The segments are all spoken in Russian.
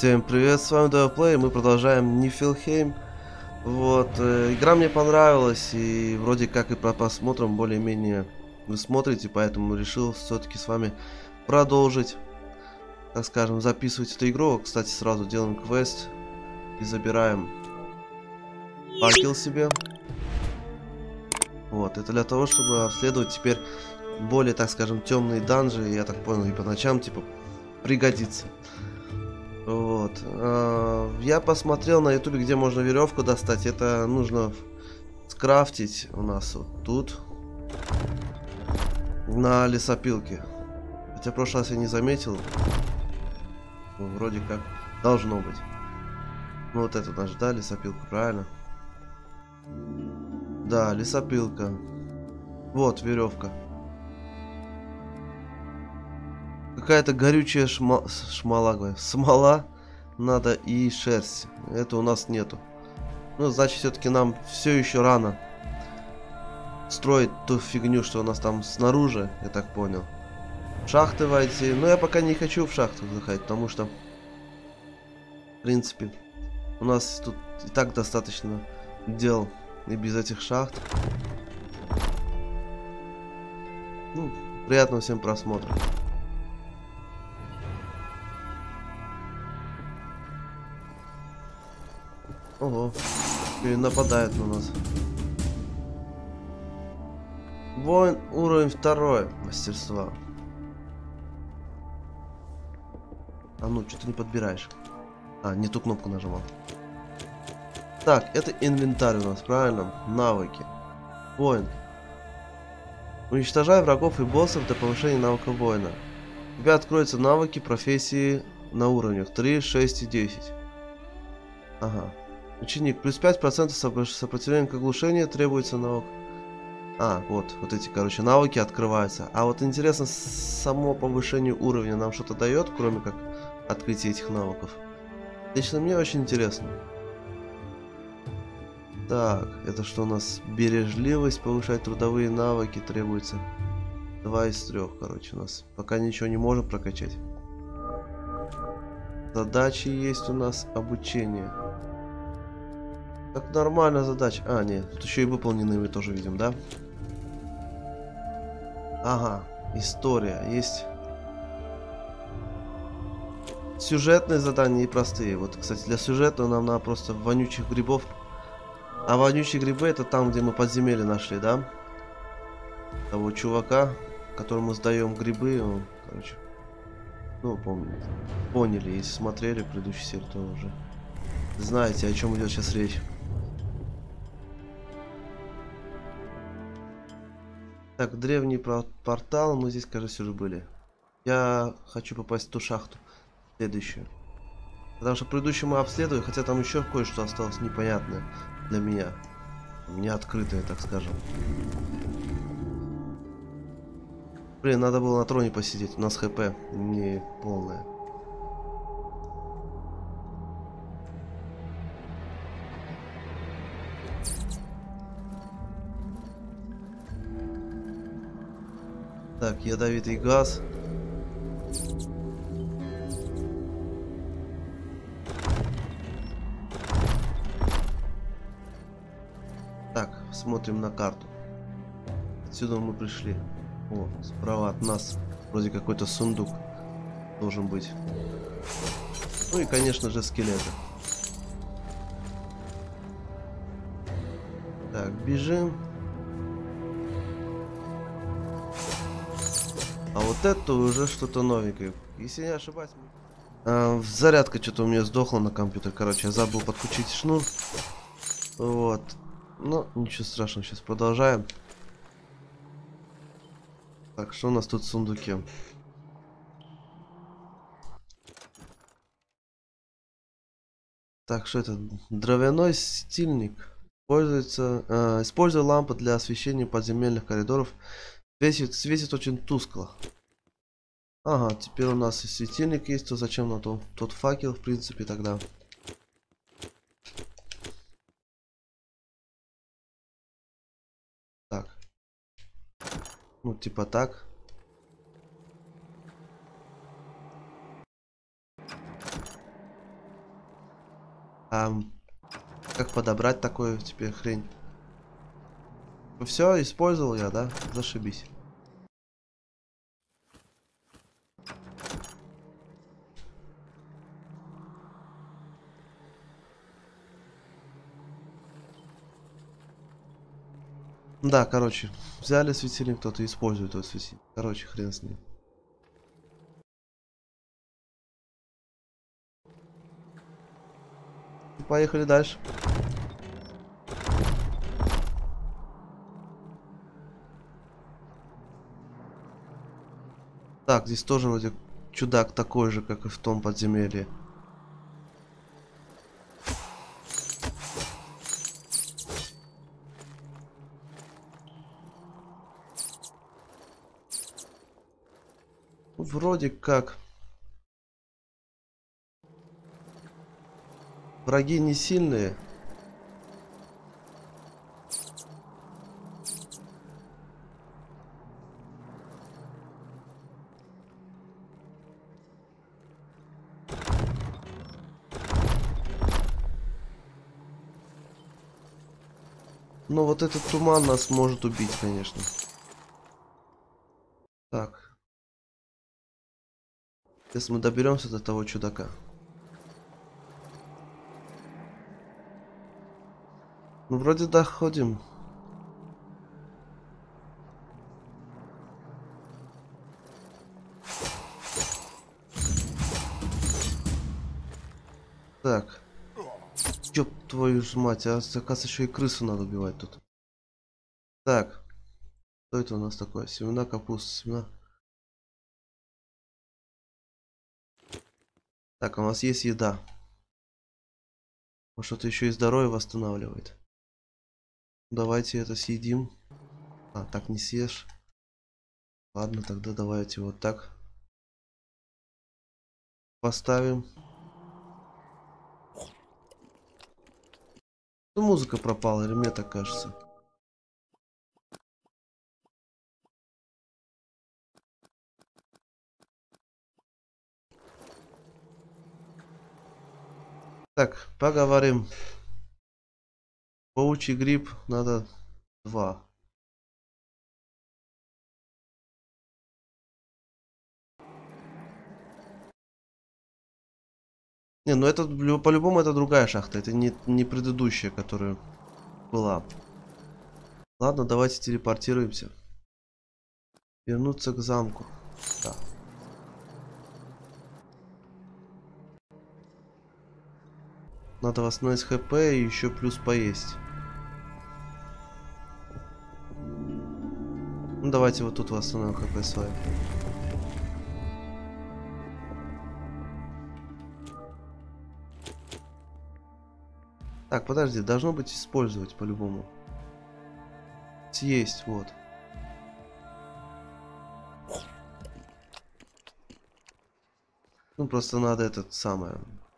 Всем привет, с вами DevaPlay, мы продолжаем Нифлхейм. Вот, игра мне понравилась, и вроде как и по просмотрам более-менее вы смотрите, поэтому решил все-таки с вами продолжить, так скажем, записывать эту игру. Кстати, сразу делаем квест и забираем факел себе. Вот, это для того, чтобы обследовать теперь более, так скажем, темные данжи, я так понял, и по ночам, типа, пригодится. Вот. Я посмотрел на ютубе, где можно веревку достать. Это нужно скрафтить у нас вот тут. На лесопилке. Хотя в прошлый раз я не заметил. Ну, вроде как должно быть. Ну вот это наш, да, лесопилка, правильно? Да, лесопилка. Вот веревка. Какая-то горючая шмала, говорю. Смола надо и шерсть. Это у нас нету. Ну, значит, все-таки нам все еще рано строить ту фигню, что у нас там снаружи, я так понял. Шахты войти. Но я пока не хочу в шахту заходить, потому что, в принципе, у нас тут и так достаточно дел и без этих шахт. Ну, приятного всем просмотра. Ого, и нападает на нас. Воин уровень 2 мастерства. А ну, что ты не подбираешь? А, не ту кнопку нажимал. Так, это инвентарь у нас, правильно? Навыки. Воин. Уничтожай врагов и боссов для повышения навыка воина. У тебя откроются навыки профессии на уровнях 3, 6 и 10. Ага. Ученик. Плюс 5% сопротивления к оглушению требуется навык. А, вот эти, короче, навыки открываются. А вот интересно, само повышение уровня нам что-то дает, кроме как открытие этих навыков? Лично мне очень интересно. Так, это что у нас? Бережливость, повышать трудовые навыки требуется. 2 из 3, короче, у нас. Пока ничего не можем прокачать. Задачи есть у нас, обучение. Так, нормально задача. А, нет, тут еще и выполненные мы тоже видим, да? Ага, история. Есть сюжетные задания и простые. Вот, кстати, для сюжета нам надо просто вонючих грибов. А вонючие грибы это там, где мы подземелье нашли, да? Того чувака, которому сдаем грибы, он, короче, ну, помните, поняли, если смотрели предыдущую серию, то уже знаете, о чем идет сейчас речь. Так, древний портал, мы здесь, кажется, уже были. Я хочу попасть в ту шахту, следующую. Потому что предыдущую мы обследовали, хотя там еще кое-что осталось непонятное для меня. Не открытое, так скажем. Блин, надо было на троне посидеть, у нас хп не полное. Так, ядовитый газ. Так, смотрим на карту. Отсюда мы пришли. О, справа от нас вроде какой-то сундук должен быть. Ну и, конечно же, скелеты. Так, бежим. А вот это уже что-то новенькое. Если не ошибаюсь... зарядка что-то у меня сдохла на компьютер. Короче, я забыл подключить шнур. Вот. Но ничего страшного, сейчас продолжаем. Так, что у нас тут в сундуке? Так, что это? Дровяной стильник. Используя лампы для освещения подземельных коридоров. Светит очень тускло. Ага, теперь у нас и светильник есть, то зачем нам тот факел, в принципе, тогда? Так. Ну, типа так. Как подобрать такую теперь хрень? Все, использовал я, да? Зашибись. Да, короче, взяли светильник, кто-то использует этот светильник. Короче, хрен с ним. Поехали дальше. Так, здесь тоже вроде чудак такой же, как и в том подземелье. Вроде как. Враги не сильные. Но вот этот туман нас может убить, конечно. Так. Если мы доберемся до того чудака. Ну, вроде доходим. Так. Ёб твою ж мать, а оказывается еще и крысу надо убивать тут. Так. Что это у нас такое? Семена капусты, семена. Так, у нас есть еда. Может, что-то еще и здоровье восстанавливает. Давайте это съедим. А, так не съешь. Ладно, тогда давайте вот так. Поставим. Ну, музыка пропала, или мне так кажется. Так, поговорим. Паучий гриб надо 2. Не, ну это по-любому это другая шахта. Это не предыдущая, которая была. Ладно, давайте телепортируемся. Вернуться к замку. Да. Надо восстановить хп и еще плюс поесть. Ну давайте вот тут восстановим хп свое. Так, подожди, должно быть использовать по-любому. Съесть, вот. Ну просто надо этот самое.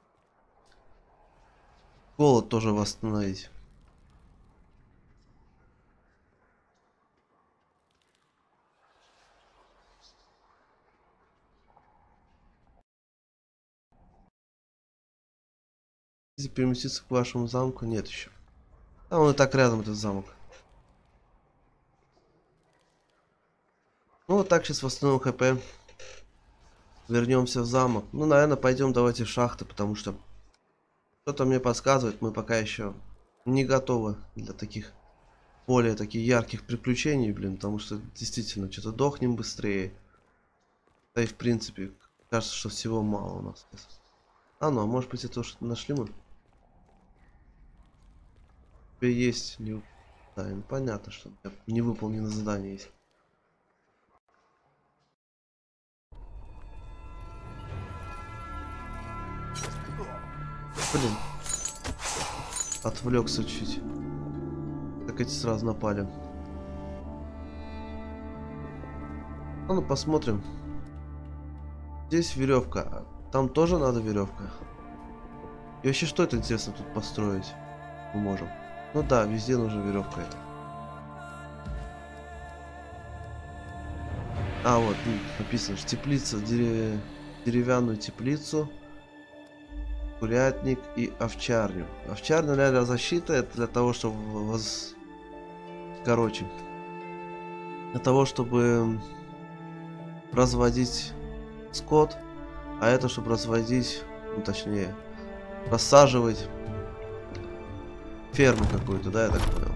Голод тоже восстановить. Если переместиться к вашему замку, нет еще. А он и так рядом, этот замок. Ну вот так сейчас восстановим хп. Вернемся в замок. Ну, наверное, пойдем давайте в шахты, потому что что-то мне подсказывает, мы пока еще не готовы для таких более таких ярких приключений, блин, потому что действительно что-то дохнем быстрее. Да и в принципе, кажется, что всего мало у нас. А ну, а может быть это что-то нашли мы? Есть не... Да, ну, понятно, что не выполнено задание есть. Блин. Отвлекся чуть. Так эти сразу напали. А ну посмотрим. Здесь веревка. Там тоже надо веревка. И вообще, что это интересно тут построить? Мы можем. Ну да, везде нужна веревка это. А, вот, написано, что теплица, деревянную теплицу. Курятник и овчарню. Овчарня для защиты, это для того, чтобы короче, для того, чтобы разводить скот, а это чтобы разводить, ну, точнее, рассаживать ферму какую-то, да, я так понял.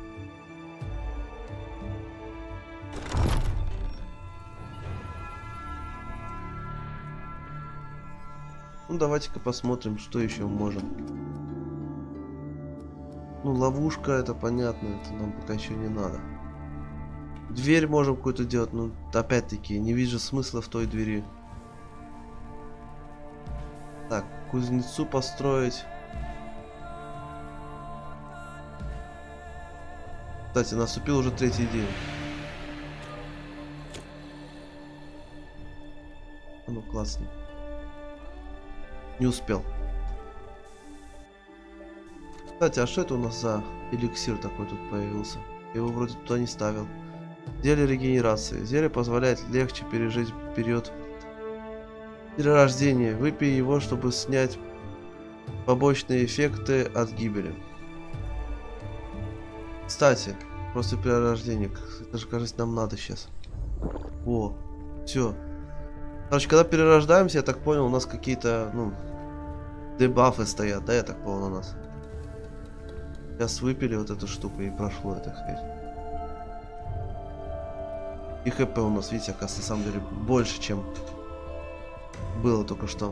Ну, давайте-ка посмотрим, что еще можем. Ну, ловушка, это понятно, это нам пока еще не надо. Дверь можем какую-то делать, но опять-таки не вижу смысла в той двери. Так, кузнецу построить. Кстати, наступил уже 3-й день. Ну, классно. Не успел. Кстати, а что это у нас за эликсир такой тут появился? Я его вроде туда не ставил. Зелье регенерации. Зелье позволяет легче пережить период перерождения. Выпей его, чтобы снять побочные эффекты от гибели. Кстати, после перерождения. Это же, кажется, нам надо сейчас. О, все. Короче, когда перерождаемся, я так понял, у нас какие-то, ну, дебафы стоят, да, я так понял, у нас. Сейчас выпили вот эту штуку и прошло, так сказать. И хп у нас, видите, оказывается, на самом деле больше, чем было только что.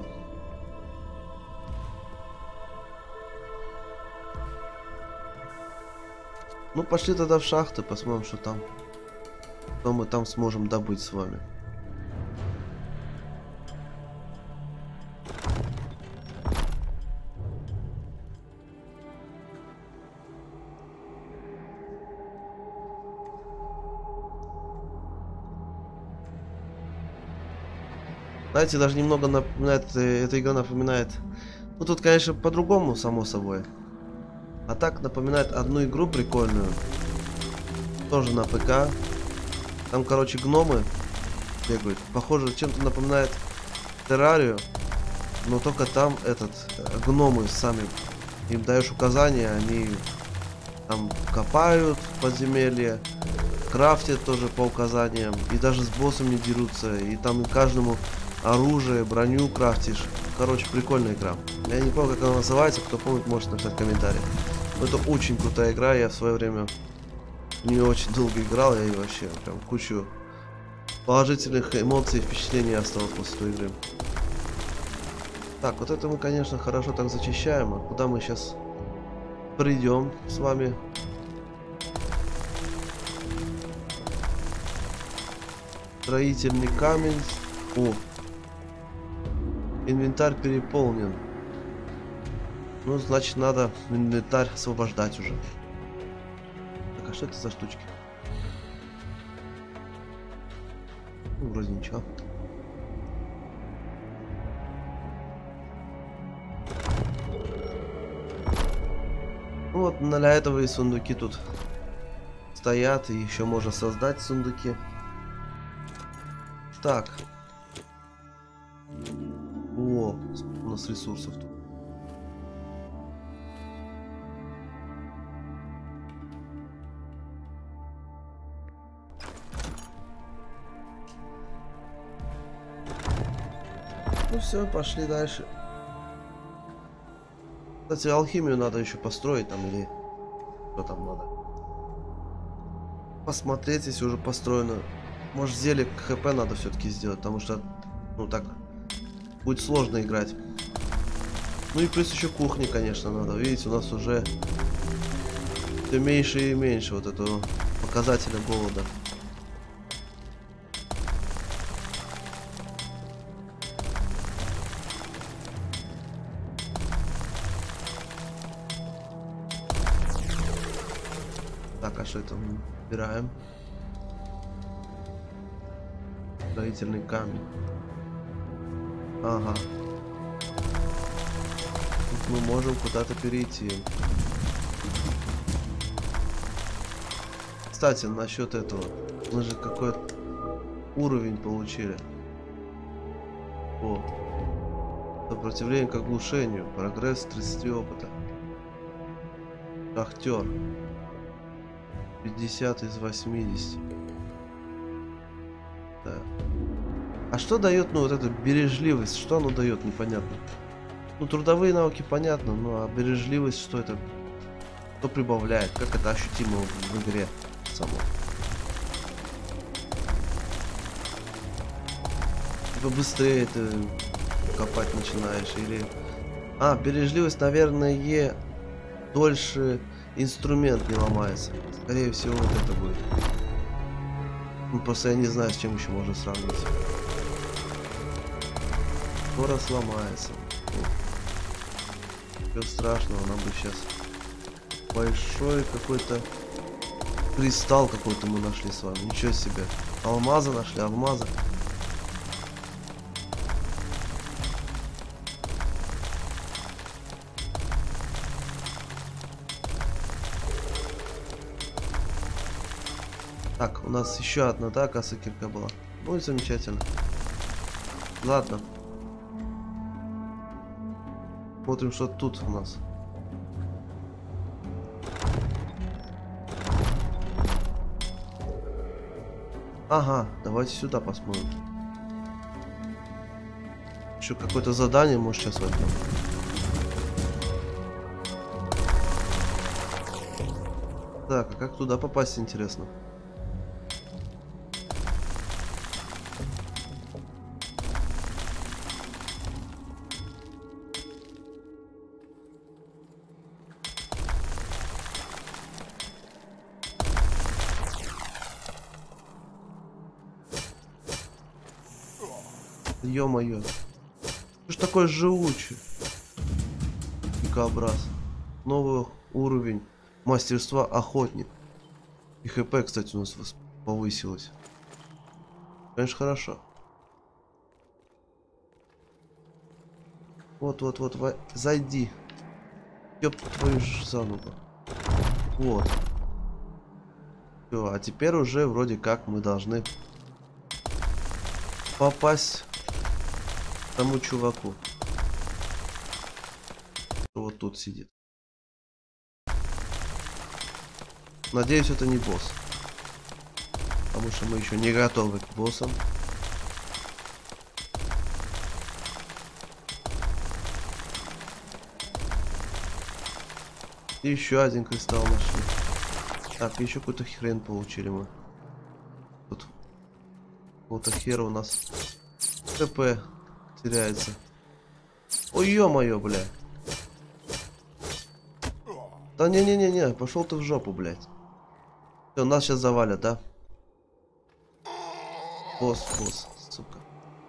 Ну, пошли тогда в шахты, посмотрим, что там. Что мы там сможем добыть с вами. Знаете, даже немного напоминает, эта игра напоминает. Ну тут, конечно, по-другому, само собой. А так напоминает одну игру прикольную. Тоже на ПК. Там, короче, гномы бегают. Похоже, чем-то напоминает Террарию. Но только там гномы сами. Им даешь указания, они там копают подземелье, крафтят тоже по указаниям. И даже с боссами дерутся. И там каждому оружие, броню крафтишь. Короче, прикольная игра. Я не помню, как она называется. Кто помнит, может написать в комментариях. Но это очень крутая игра. Я в свое время в нее очень долго играл. Я ее вообще прям кучу положительных эмоций и впечатлений оставил после той игры. Так, вот это мы, конечно, хорошо так зачищаем. А куда мы сейчас придем с вами? Строительный камень. О! Инвентарь переполнен. Ну, значит, надо инвентарь освобождать уже. Так, а что это за штучки? Ну, вроде ничего. Ну вот, для этого и сундуки тут стоят. И еще можно создать сундуки. Так. О, у нас ресурсов тут. Ну все, пошли дальше. Кстати, алхимию надо еще построить там или что там надо. Посмотреть, если уже построено. Может, зелье ХП надо все-таки сделать, потому что, ну так, будет сложно играть. Ну и плюс еще кухни, конечно, надо. Видите, у нас уже все меньше и меньше вот этого показателя голода. Так, а что это мы убираем? Строительный камень. Ага. Тут мы можем куда-то перейти. Кстати, насчет этого. Мы же какой-то уровень получили. О. Сопротивление к оглушению. Прогресс 30 опыта. Шахтер. 50 из 80. Да. А что дает, ну, вот эта бережливость? Что оно дает, непонятно. Ну, трудовые навыки понятно, ну, а бережливость, что это? Что прибавляет? Как это ощутимо в игре самой? Типа быстрее ты копать начинаешь или... А, бережливость, наверное, дольше инструмент не ломается. Скорее всего, вот это будет. Ну, просто я не знаю, с чем еще можно сравнить. Скоро сломается. Ничего страшного, нам бы сейчас большой какой-то кристалл какой-то мы нашли с вами. Ничего себе. Алмазы нашли, алмазы. Так, у нас еще одна, да, касса кирка была. Ну и замечательно. Ладно. Смотрим, что тут у нас. Ага, давайте сюда посмотрим. Еще какое-то задание, может, сейчас возьмем. Так, а как туда попасть, интересно? Ё-моё. Что ж такое живучий? Дикобраз. Новый уровень мастерства охотник. И ХП, кстати, у нас повысилось. Конечно, хорошо. Вот, зайди. Ёб твою ж зануду. Вот. Всё, а теперь уже вроде как мы должны попасть к тому чуваку. Что вот тут сидит. Надеюсь, это не босс. Потому что мы еще не готовы к боссам. И еще один кристалл нашли. Так, еще какую-то хрен получили мы. Тут вот хера у нас ХП теряется. Ой, ё-моё, бля. Да не-не-не-не, пошел ты в жопу, блядь. Все, нас сейчас завалят, да? Босс, сука.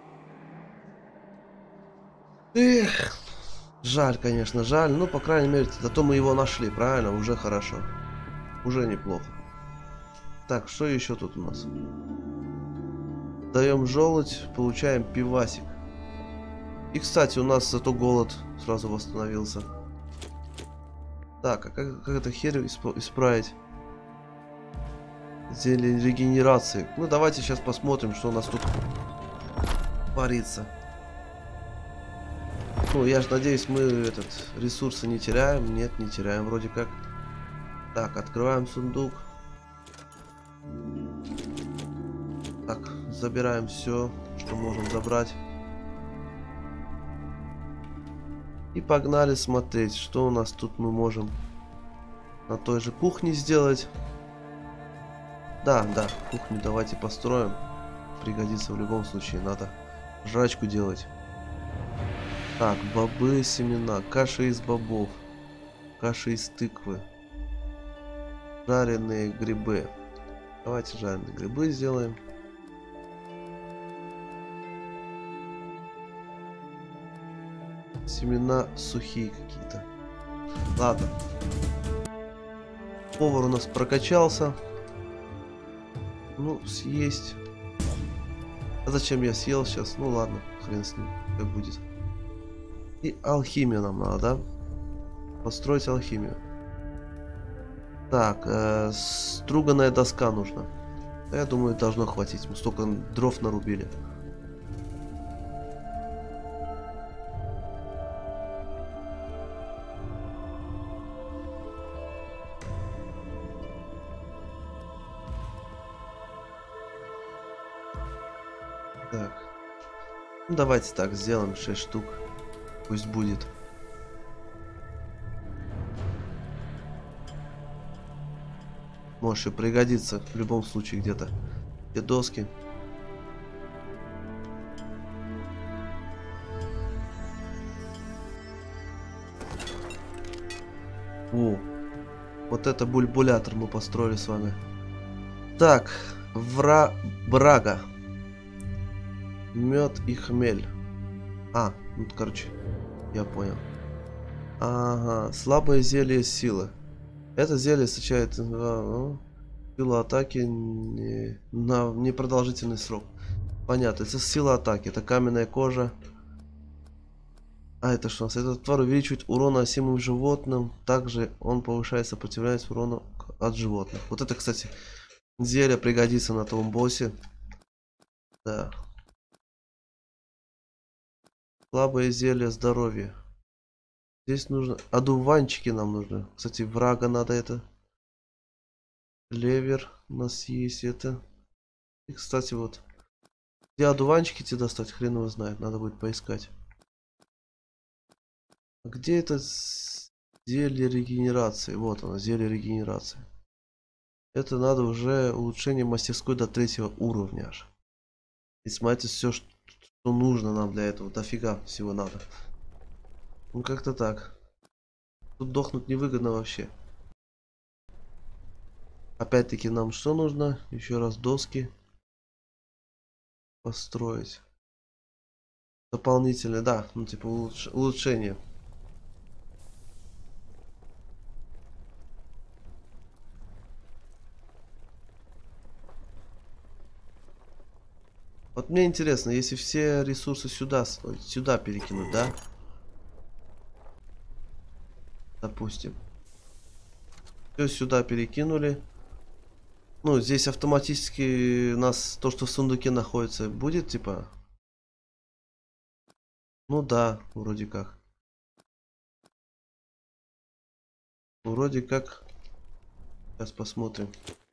Эх, жаль, конечно, жаль. Ну, по крайней мере, зато мы его нашли, правильно? Уже хорошо. Уже неплохо. Так, что еще тут у нас? Даем желудь, получаем пивасик. И, кстати, у нас зато голод сразу восстановился. Так, а как это херь исправить? Зелье регенерации. Ну, давайте сейчас посмотрим, что у нас тут творится. Ну, я же надеюсь, мы ресурсы не теряем. Нет, не теряем вроде как. Так, открываем сундук. Так, забираем все, что можем забрать. И погнали смотреть, что у нас тут мы можем на той же кухне сделать. Да, кухню давайте построим. Пригодится в любом случае, надо жрачку делать. Так, бобы, семена, каша из бобов, каша из тыквы, жареные грибы. Давайте жареные грибы сделаем. Семена сухие какие-то. Ладно. Повар у нас прокачался. Ну, съесть. А зачем я съел сейчас? Ну ладно, хрен с ним, как будет. И алхимию нам надо, да? Построить алхимию. Так, струганная доска нужна. Я думаю, должно хватить. Мы столько дров нарубили. Так. Ну, давайте так сделаем 6 штук. Пусть будет. Может и пригодится в любом случае где-то. Где доски. О, вот это бульбулятор мы построили с вами. Так, брага. Мед и хмель. Ну короче, я понял. Ага, слабое зелье силы. Это зелье сочает силу атаки на непродолжительный срок. Понятно, это сила атаки, это каменная кожа. Это что у нас? Этот тварь увеличивает урон наносимым животным. Также он повышает сопротивляемость урону от животных. Вот это, кстати, зелье пригодится на том боссе. Да. Слабое зелье здоровья. Здесь нужно... Одуванчики нам нужны. Кстати, врага надо это. Левер у нас есть это. И, кстати, вот. Где одуванчики тебе достать? Хрен его знает. Надо будет поискать. Где это зелье регенерации? Вот оно, зелье регенерации. Это надо уже улучшение мастерской до 3-го уровня аж. И смотрите, все, что нужно нам для этого. Дофига всего надо. Ну как-то так. Тут дохнуть невыгодно вообще. Опять-таки нам что нужно? Еще раз доски. Построить. Дополнительное, да. Ну типа улучшение. Вот мне интересно, если все ресурсы сюда перекинуть, да? Допустим. Все сюда перекинули. Ну, здесь автоматически у нас то, что в сундуке находится, будет, типа... Ну да, вроде как. Вроде как. Сейчас посмотрим.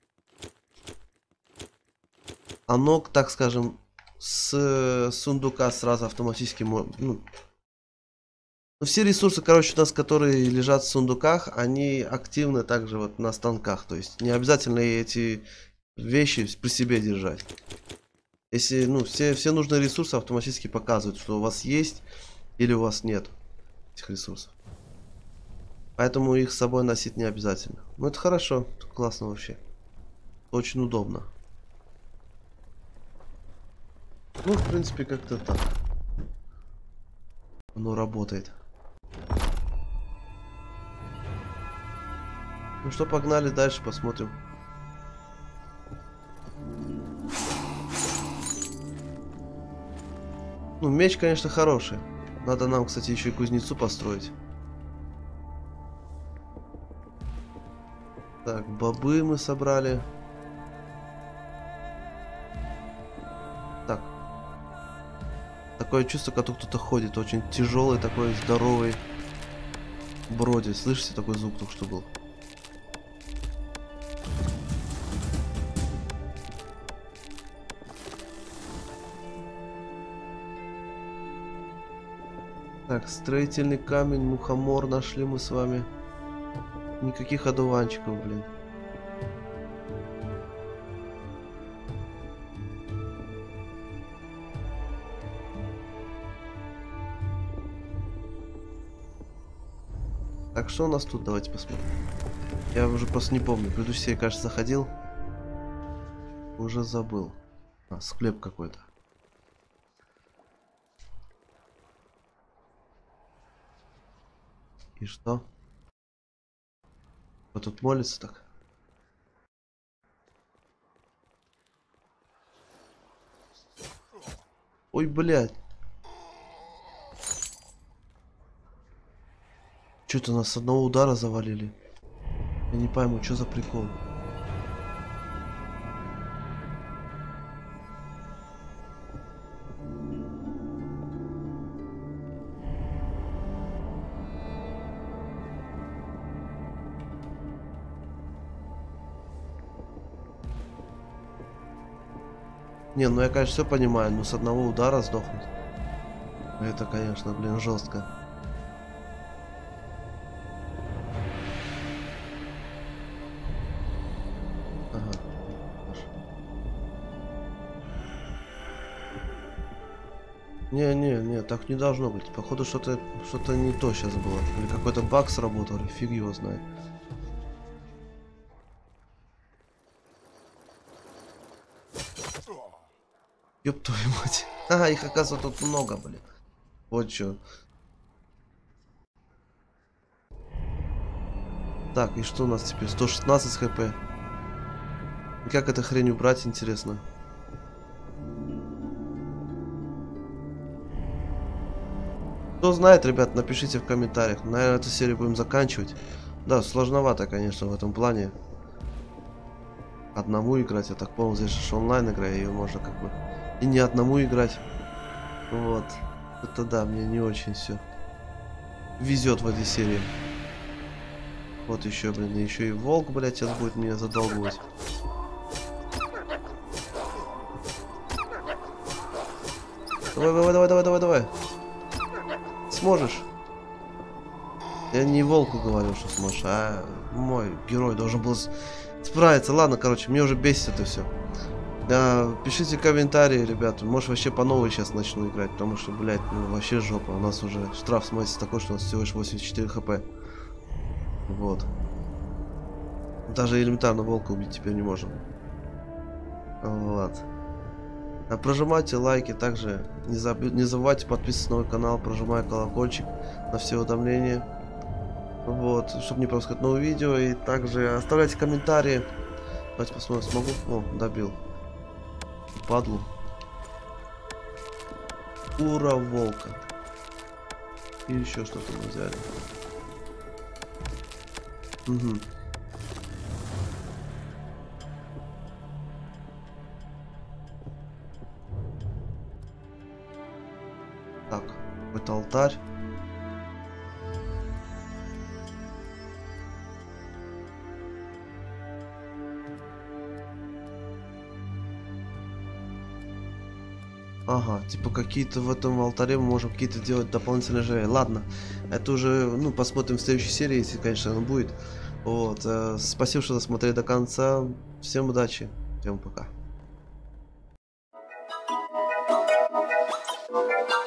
Оно, так скажем, с сундука сразу автоматически... Ну, все ресурсы, короче, у нас, которые лежат в сундуках, они активны также вот на станках. То есть не обязательно эти вещи при себе держать. Если, ну, все нужные ресурсы автоматически показывают, что у вас есть или у вас нет этих ресурсов. Поэтому их с собой носить не обязательно. Ну, это хорошо, это классно вообще. Очень удобно. Ну, в принципе, как-то так. Оно работает. Ну что, погнали дальше, посмотрим. Ну, меч, конечно, хороший. Надо нам, кстати, еще и кузнецу построить. Так, бобы мы собрали. Так. Такое чувство, как кто-то ходит. Очень тяжелый, такой здоровый. Бродит. Слышите, такой звук только что был? Так, строительный камень, мухомор нашли мы с вами. Никаких одуванчиков, блин. Так, что у нас тут? Давайте посмотрим. Я уже просто не помню. В предыдущей серии, кажется, заходил. Уже забыл. Склеп какой-то. И что? Кто тут молится так? Ой, блядь. Что-то нас с одного удара завалили. Я не пойму, что за прикол. Не, ну я, конечно, все понимаю, но с одного удара сдохнуть. Это, конечно, блин, жестко. Ага. Не, так не должно быть. Походу, что-то не то сейчас было. Или какой-то баг сработал, или фиг его знает. Ёб твою мать. А, их, оказывается, тут много, блин. Вот чё. Так, и что у нас теперь? 116 хп. И как эту хрень убрать, интересно? Кто знает, ребят, напишите в комментариях. Наверное, эту серию будем заканчивать. Да, сложновато, конечно, в этом плане. Одному играть, я так понял, здесь же онлайн игра, ее можно как бы и не одному играть. Вот. Это да, мне не очень все везет в этой серии. Вот еще, блин, еще и волк, блядь, сейчас будет меня задолбывать. Давай. Сможешь? Я не волку говорил, что сможешь, а мой герой должен был справиться. Ладно, короче, мне уже бесит это все. Да, пишите комментарии, ребята. Может, вообще по новой сейчас начну играть, потому что, блядь, ну вообще жопа. У нас уже штраф смотрится такой, что у нас всего лишь 84 хп. Вот. Даже элементарно волка убить теперь не можем. Вот. А прожимайте лайки, также не забывайте подписываться на мой канал, прожимая колокольчик на все уведомления. Вот, чтобы не пропускать новые видео. И также оставляйте комментарии. Давайте посмотрим, смогу. О, добил. Падлу. Ура волка. И еще что-то мы взяли. Угу. Так, это алтарь. Ага, типа какие-то в этом алтаре мы можем какие-то делать дополнительные жертвы. Ладно, это уже, ну, посмотрим в следующей серии, если, конечно, оно будет. Вот, спасибо, что досмотрели до конца. Всем удачи, всем пока.